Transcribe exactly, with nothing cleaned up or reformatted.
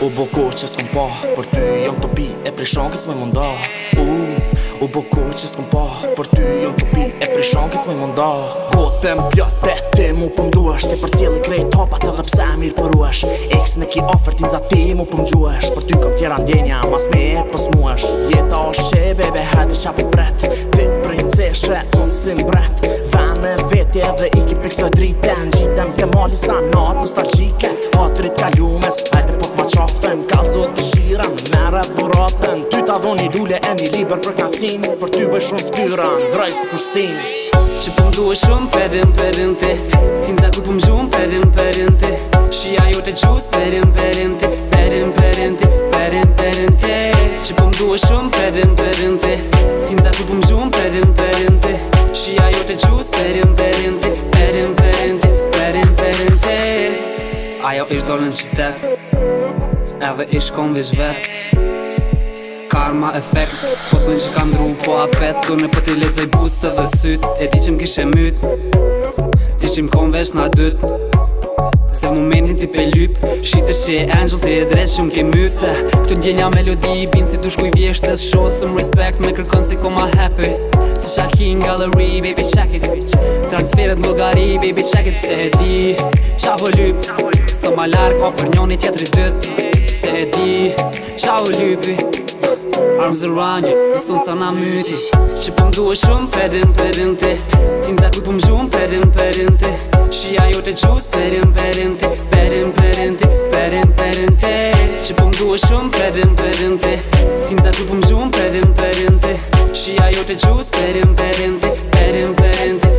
U bo ko që s'kom pa, për ty jom të pi e prej shankit s'moj munda. U, u bo ko që s'kom pa, për ty jom të pi e prej shankit s'moj munda. Kotëm pjote ti mu pëm duesh, ti për cili krejt hapat edhe pse mirë përuesh. X në ki ofert inza ti mu pëm gjuesh, për ty kom tjera ndjenja mas me e pës muesh. Jeta o shqe bebe hajde qa për bret, ti princeshe unë si mbret. Vene veti edhe i ki piksoj driten, gjitem të mali sa natë nostalgjike. Hatrit kalumes, hajde po t'ma qafen, kalzo dëshiren, mere dhuratën. Ty ta dhoni lule e një liber për knacin, për ty bëj shumë ftyra, ndroj si kustin. Që pëm duhe shumë perin perin ti, t'inza ku pëm gjumë perin perin ti. Shia jo të gjus perin perin ti, perin perin ti, perin perin ti. Që pëm duhe shumë perin perin ti, t'inza ku pëm gjumë perin perin ti. Shia jo të gjus perin perin ti, perin perin ti, perin perin ti. Ajo ish dollën qytet, edhe ish kon vish vet. Karma efekt, po t'men që ka ndru po apet. Kone po t'i lexoj bust edhe syt, e di që m'kishe myt, di që m'kon vesh na dyt. Se momentin ti pe lyp, shitesh që e angel ti e dres që m'ke myse. Këtu ndjenja melodi, bin si dush kuj vjeshtës. Show some respect, me kërkon se koma happy. Se Shahin Gallery, baby check it. Transferet logari, baby check it. Se e di, qa vo lyp, sa ma larg ofër njoni tjetëri dyt. Se e di, qa vo lypi, arms around you, piston sa na myti. Që pëm duhe shumë perin perin ti, t'inza kuj pëm gjumë perin perin ti. Shia jo të gjus perin perin ti, perin perin ti, perin perin ti. Që pëm duhe shumë perin perin ti, t'inza kuj pëm gjumë perin perin ti. Shia jo të gjus perin perin ti, perin perin ti.